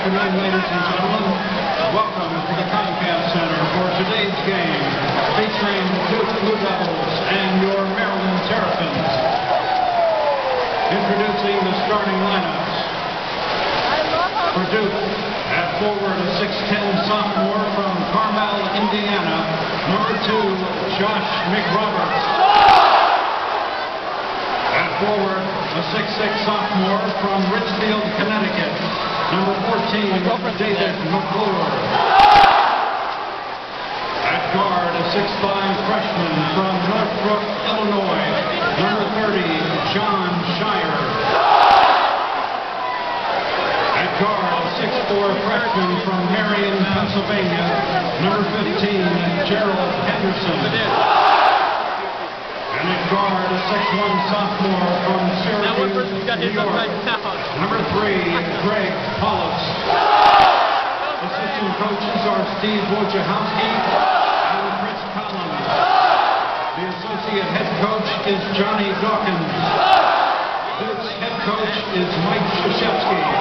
afternoon, ladies and gentlemen. Welcome to the Comcast Center for today's game, featuring the Duke Blue Devils and your Maryland Terrapins. Introducing the starting lineups. For Duke, at forward, a 6'10 sophomore from Carmel, Indiana, number 2, Josh McRoberts. At forward, a 6'6 sophomore from Richfield, Connecticut, number 14, David McClure. At guard, a 6'5 freshman from Northbrook, Illinois, number 30, John Shire. At guard, a 6'4 freshman from Marion, Pennsylvania, number 15, Gerald Henderson. And at guard, a 6'1 sophomore from Syracuse, New York, number 3, Greg Paulus. Assistant coaches are Steve Wojciechowski and Chris Collins. The associate head coach is Johnny Dawkins. Duke's head coach is Mike Krzyzewski.